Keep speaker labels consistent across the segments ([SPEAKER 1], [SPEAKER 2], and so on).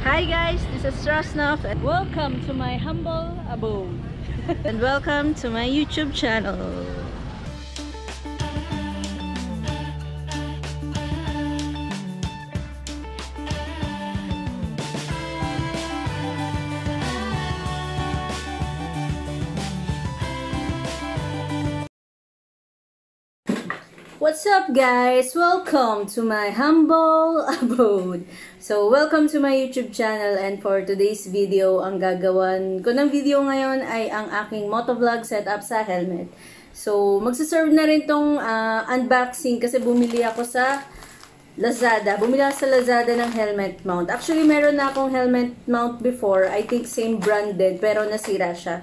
[SPEAKER 1] Hi guys, this is Rosnov and welcome to my humble abode and welcome to my YouTube channel. What's up guys? Welcome to my humble abode. So, welcome to my YouTube channel and for today's video, ang gagawan ko ng video ngayon ay ang aking motovlog setup sa helmet. So, magsaserve na rin tong unboxing kasi bumili ako sa Lazada. Bumili ako sa Lazada ng helmet mount. Actually, meron na akong helmet mount before. I think same branded pero nasira siya.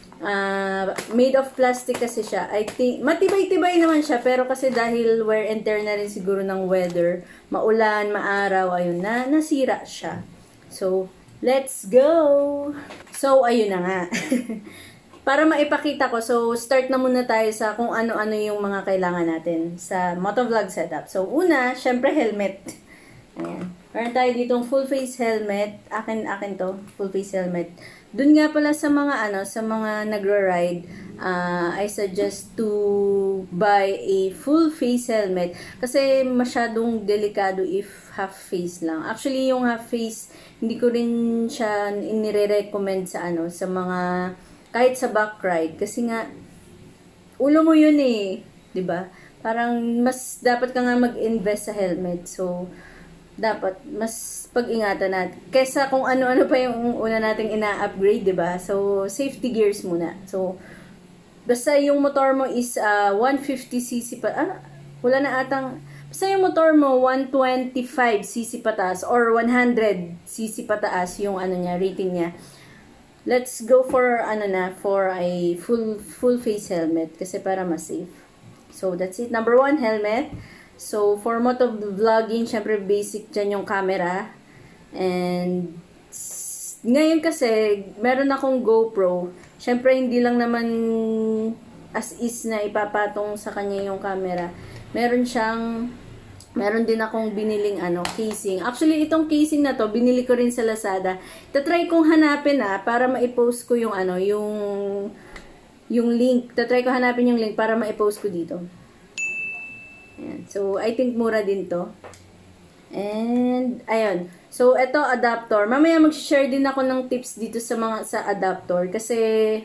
[SPEAKER 1] Made of plastic kasi siya. I think, matibay-tibay naman siya, pero kasi dahil wear and tear na rin siguro ng weather, maulan, maaraw, ayun na, nasira siya. So, let's go! So, ayun na nga. Para maipakita ko, so, start na muna tayo sa kung ano-ano yung mga kailangan natin sa motovlog setup. So, una, syempre helmet. Ayan. Meron tayo ditong full face helmet. Akin to, full face helmet. Dun nga pala sa mga sa mga nagra-ride, I suggest to buy a full face helmet kasi masyadong delikado if half face lang. Actually, yung half face, hindi ko rin siya inire-recommend sa sa mga kahit sa back ride kasi nga ulo mo yun 'di ba? Parang mas dapat ka nga mag-invest sa helmet. So, dapat mas pag-ingatan natin kaysa kung ano-ano pa yung una nating ina-upgrade, 'di ba? So, safety gears muna. So, basta yung motor mo is 150cc pa wala na atang basta yung motor mo 125cc pataas or 100cc pataas yung niya, rating niya. Let's go for for a full face helmet kasi para mas safe. So, that's it. Number 1, helmet. So, for motovlogging, syempre basic dyan yung camera. And, ngayon kasi, meron akong GoPro. Syempre, hindi lang naman as is na ipapatong sa kanya yung camera. Meron din akong biniling casing. Actually, itong casing na to, binili ko rin sa Lazada. Tatry kong hanapin para maipost ko yung yung link. Tatry ko hanapin yung link para maipost ko dito. Ayan. So, I think mura din to. And, ayun. So, ito, adapter. Mamaya mag-share din ako ng tips dito sa adapter. Kasi,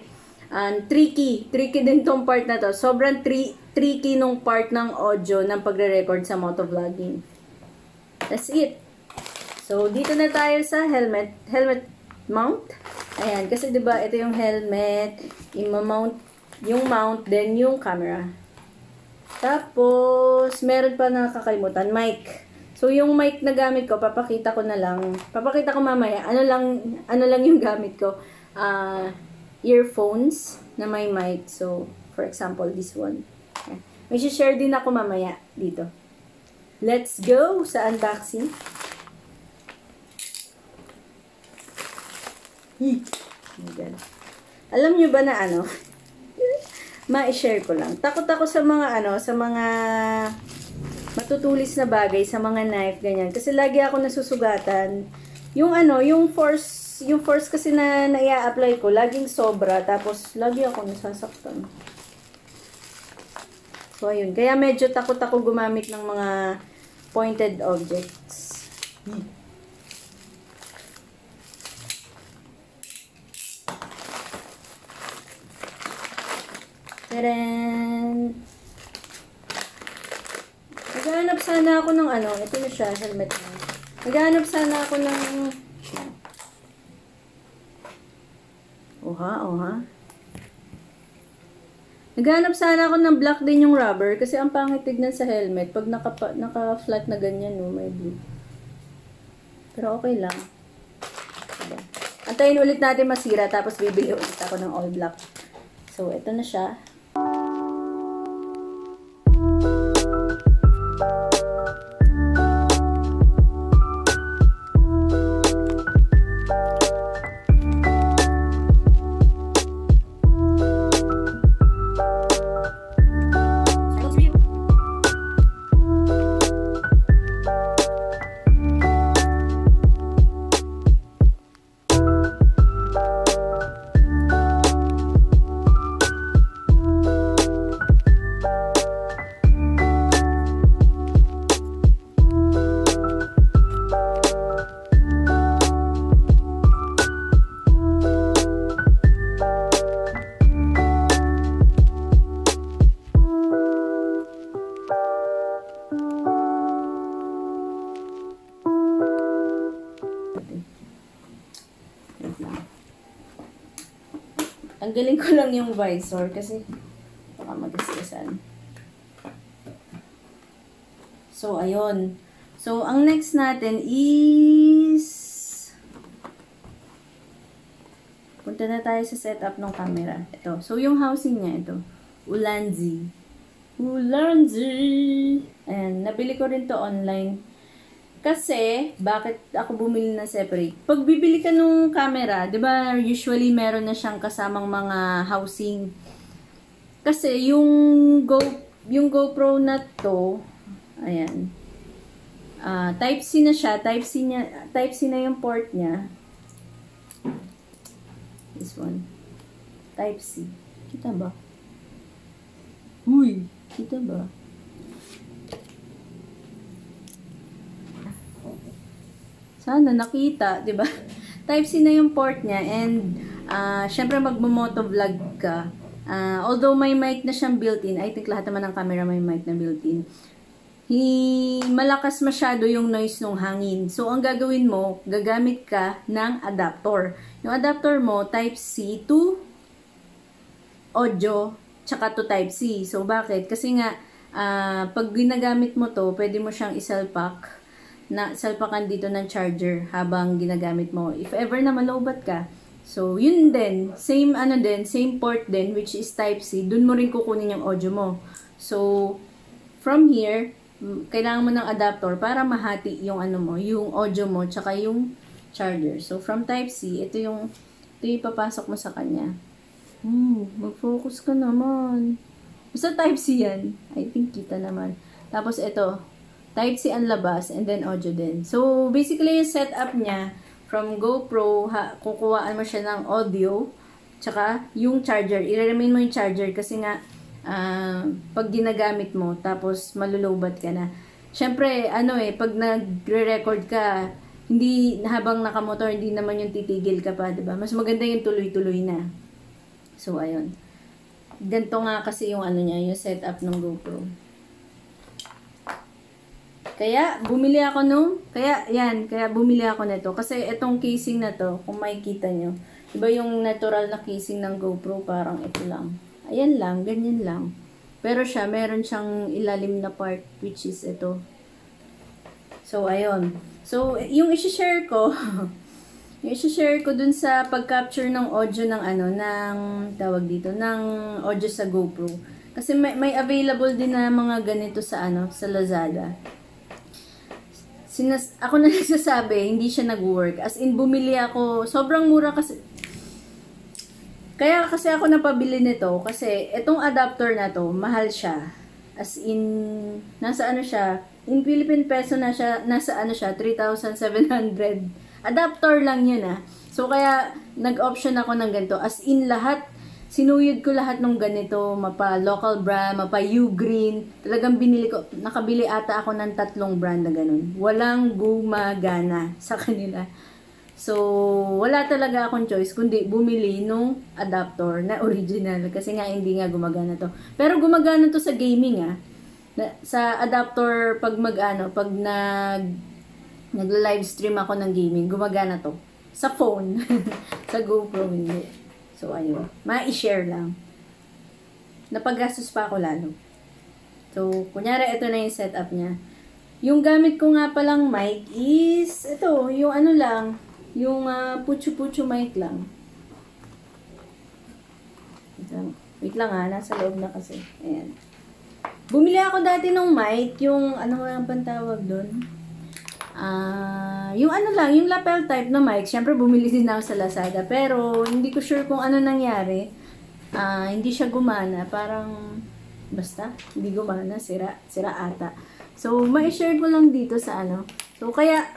[SPEAKER 1] tricky. Tricky din tong part na to. Sobrang tricky nung part ng audio ng pagre-record sa motovlogging. That's it. So, dito na tayo sa helmet. Helmet mount. Ayan. Kasi, diba, ito yung helmet. I-mount yung mount, then yung camera. Tapos, meron pa nakakalimutan, mic. So, yung mic na gamit ko, papakita ko mamaya. Ano lang yung gamit ko. Earphones na may mic. So, for example, this one. May share din ako mamaya dito. Let's go sa unboxing. Alam nyo ba na ma-share ko lang. Takot ako sa mga sa mga matutulis na bagay, sa mga knife, ganyan. Kasi lagi ako nasusugatan. Yung yung force kasi na i-apply ko, laging sobra. Tapos, lagi ako nasasaktan. So, ayun. Kaya medyo takot ako gumamit ng mga pointed objects. Tadaan! Naghahanap sana ako ng ito na siya, helmet na. Naghahanap sana ako ng Naghahanap sana ako ng black din yung rubber kasi ang pangit tignan sa helmet pag naka-flat na ganyan, may blue. Pero okay lang. Diba? Antayin ulit natin masira tapos bibili ulit ako ng all black. So, ito na siya. Tanggalin ko lang yung visor kasi baka magasgasan. So, ayun. So, ang next natin is punta na tayo sa setup ng camera. Ito. So, yung housing niya, ito. Ulanzi. Ayan. Nabili ko rin to online. Kasi, bakit ako bumili na separate? Pag bibili ka nung camera, di ba usually meron na siyang kasamang mga housing. Kasi, yung GoPro na to, ayan. Type-C na siya. Type-C na yung port niya. This one. Type-C. Kita ba? Uy! Kita ba? Sana nakita, 'di ba? Type-C na yung port niya and syempre magmo-motovlog ka. Although may mic na siyang built-in, I think lahat naman ng camera may mic na built-in. Malakas masyado yung noise ng hangin. So ang gagawin mo, gagamit ka ng adapter. Yung adapter mo Type-C to audio tsaka to Type-C. So bakit? Kasi nga pag ginagamit mo to, pwede mo siyang isalpak. Salpakan dito ng charger habang ginagamit mo. If ever na malobat ka, so yun din, same port din, which is Type-C, dun mo rin kukunin yung audio mo. So, from here, kailangan mo ng adapter para mahati yung yung audio mo, tsaka yung charger. So, from Type-C, ito yung ipapasok mo sa kanya. Mag-focus ka naman. Basta Type-C yan. I think kita naman. Tapos ito, Type-C ang labas, and then audio din. So, basically, yung setup niya, from GoPro, kukuhaan mo siya ng audio, tsaka yung charger. I-remain mo yung charger kasi nga, pag ginagamit mo, tapos malulubat ka na. Siyempre, pag nagre-record ka, hindi, habang nakamotor, hindi naman yung titigil ka pa, diba? Mas maganda yung tuloy-tuloy na. So, ayun. Ganito nga kasi yung yung setup ng GoPro. Kaya bumili ako kaya bumili ako nito kasi itong casing na to, kung makikita nyo, iba yung natural na casing ng GoPro, parang ito lang. Ayan lang, ganyan lang. Pero siya, meron siyang ilalim na part, which is ito. So, ayun. So, yung i-share ko, dun sa pag-capture ng audio ng ng audio sa GoPro. Kasi may available din na mga ganito sa sa Lazada. Ako na nagsasabi, hindi siya nag-work. As in, bumili ako, sobrang mura kasi. Kaya kasi ako napabili nito, kasi itong adapter na to, mahal siya. As in, nasa siya, in Philippine peso na siya, nasa 3,700. Adapter lang yun So, kaya, nag-option ako ng ganito. As in, sinuyod ko lahat ng ganito, mapa local brand, mapa Ugreen. Talagang nakabili ata ako ng 3 brand na ganun. Walang gumagana sa kanila. So, wala talaga akong choice kundi bumili nung adapter na original kasi nga hindi nga gumagana to. Pero gumagana to sa gaming sa adapter pag pag nag-live stream ako ng gaming, gumagana to. Sa phone, sa GoPro hindi. So, ayun. Ma-i-share lang. Napaggastos pa ako lalo. So, kunyari, ito na yung setup niya. Yung gamit ko nga palang mic is, ito, yung lang, yung puchu-puchu mic lang. Wait lang nasa loob na kasi. Ayan. Bumili ako dati ng mic, yung, nga bang tawag doon? Yung yung lapel type na mic, syempre bumili din ako sa Lazada, pero hindi ko sure kung ano nangyari. Hindi siya gumana, parang basta, hindi gumana, sira ata. So, ma-share ko lang dito sa So, kaya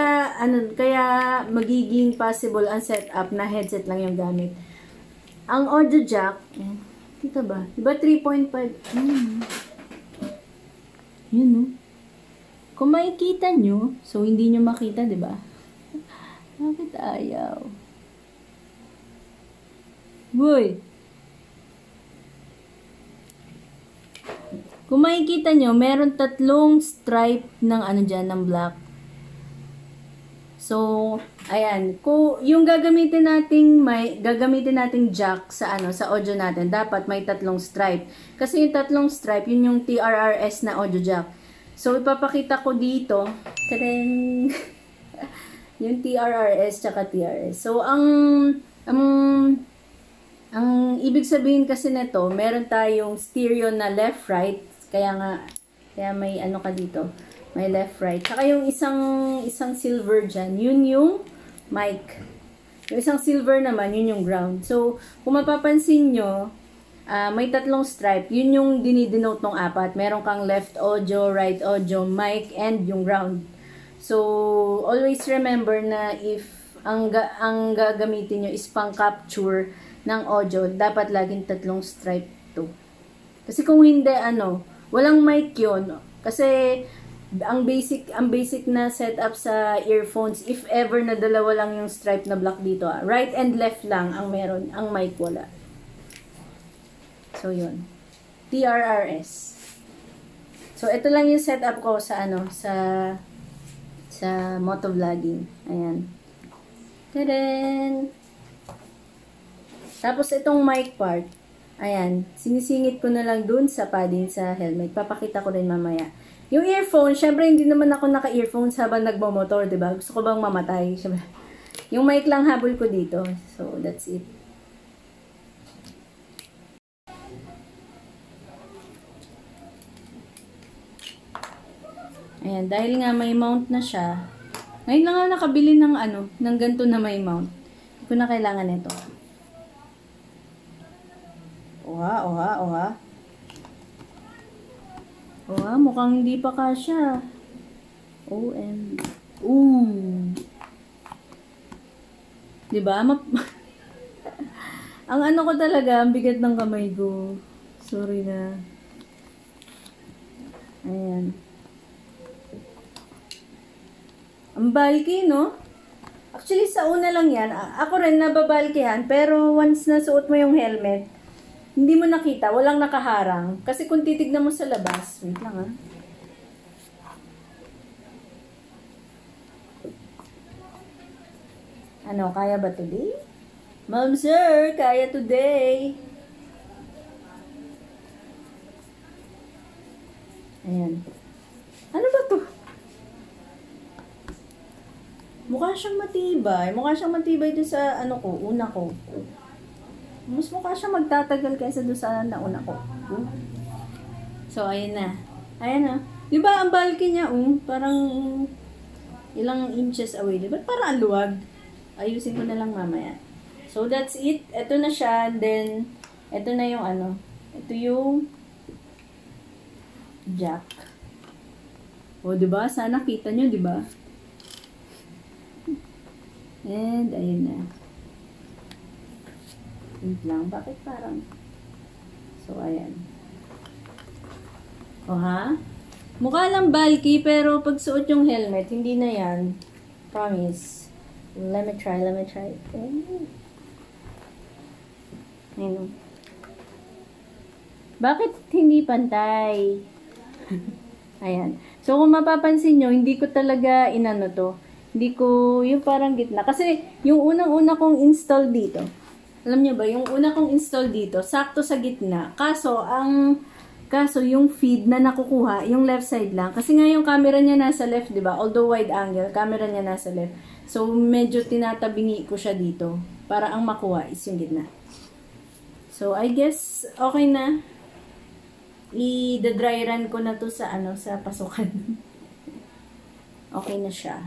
[SPEAKER 1] magiging possible ang setup na headset lang yung gamit. Ang audio jack, kita ba? Diba 3.5? Yun, Kung makikita nyo, so hindi nyo makita, di ba? Bakit ayaw? Boy! Kung makikita nyo, meron 3 stripe ng dyan, ng black. So, ayan, yung gagamitin nating jack sa sa audio natin, dapat may tatlong stripe. Kasi yung tatlong stripe, yun yung TRRS na audio jack. So, ipapakita ko dito, tadang, yung TRRS tsaka TRS. So, ang ibig sabihin kasi nito, meron tayong stereo na left-right, kaya may ka dito. May left, right. Saka yung isang silver dyan, yun yung mic. Yung isang silver naman, yun yung ground. So, kung mapapansin nyo, may tatlong stripe. Yun yung dinidenote ng apat. Meron kang left audio, right audio, mic, and yung ground. So, always remember na if ang gagamitin nyo is pang-capture ng audio, dapat laging tatlong stripe to. Kasi kung hindi, walang mic yun. Kasi, ang basic na setup sa earphones, if ever na dalawa lang yung stripe na black dito, right and left lang ang meron, ang mic wala. So yun, TRRS. So ito lang yung setup ko sa sa motovlogging. Ayan. Tadaan! Tapos itong mic part, ayan, sinisingit ko na lang dun sa padding sa helmet. Papakita ko rin mamaya. Yung earphone, syempre hindi naman ako naka-earphones habang nagmo-motor, 'di ba? Gusto ko bang mamatay? Syempre. Yung mic lang habol ko dito. So, that's it. Ayan, dahil nga may mount na siya. Ngayon lang ako nakabili ng ng ganito na may mount. Hindi ko na kailangan nito. Oha. Mukhang hindi pa kasya. Diba? Ang ko talaga, ang bigat ng kamay ko. Sorry na. Ayan. Ang bulky, no? Actually, sa una lang yan. Ako rin nababalkihan, pero once na suot mo yung helmet, hindi mo nakita, walang nakaharang. Kasi kung titignan mo sa labas, wait lang kaya ba today? Ma'am sir, kaya today. Ayan. Ano ba to? Mukha siyang matibay. Mukha siyang matibay doon sa una ko. Mas mukha siya magtatagal kaysa doon sa nauna ko. So, ayan na. Ayan na. Diba ang bulky niya, parang ilang inches away. Diba parang ang luwag? Ayusin ko na lang mamaya. So, that's it. Ito na siya. Then, ito na yung ito yung jack. Diba? Sana kita nyo, diba? And, ayun na. Wait lang. Bakit parang? So, ayan. Ha? Mukha lang bulky, pero pag suot yung helmet, hindi na yan. Promise. Let me try. Ayun. Bakit hindi pantay? Ayan. So, kung mapapansin nyo, hindi ko talaga to. Hindi ko, yung parang gitna. Kasi, yung unang-una kong install dito, alam nyo ba, yung una kong install dito, sakto sa gitna. Kaso yung feed na nakukuha, yung left side lang. Kasi nga yung camera niya nasa left, di ba? Although wide angle, camera niya nasa left. So, medyo tinatabingi ko siya dito. Para ang makuha is yung gitna. So, I guess, okay na. I-dry run ko na to sa, sa pasukan. Okay na siya.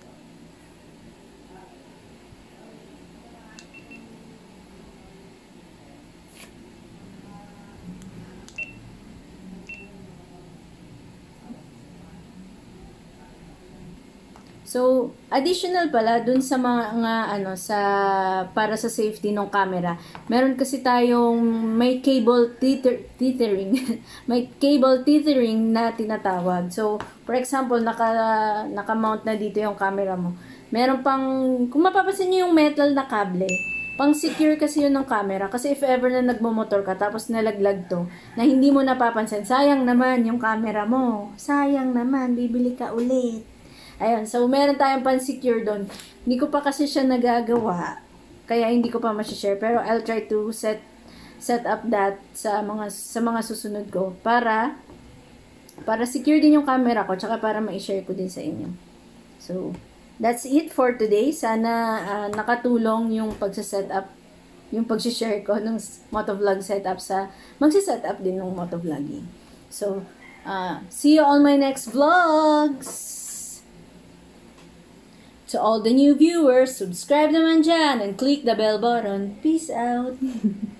[SPEAKER 1] So, additional pala dun sa mga para sa safety ng camera. Meron kasi tayong may cable tethering, may cable tethering na tinatawag. So, for example, naka-mount na dito yung camera mo. Meron pang, kung mapapansin niyo yung metal na kable, pang secure kasi yun ng camera. Kasi if ever na nagmo-motor ka, tapos nalaglag to, na hindi mo napapansin, sayang naman yung camera mo. Sayang naman, bibili ka ulit. Ayun, so meron tayong pan-secure doon. Hindi ko pa kasi siya nagagawa. Kaya hindi ko pa ma-share. Pero I'll try to set up that sa mga susunod ko para secure din yung camera ko tsaka para ma-share ko din sa inyo. So, that's it for today. Sana nakatulong yung pagsa-set up, yung pag-share ko ng motovlog setup sa magsi-set up din ng motovlogging. So, see you on my next vlogs! To all the new viewers, subscribe naman dyan and click the bell button. Peace out!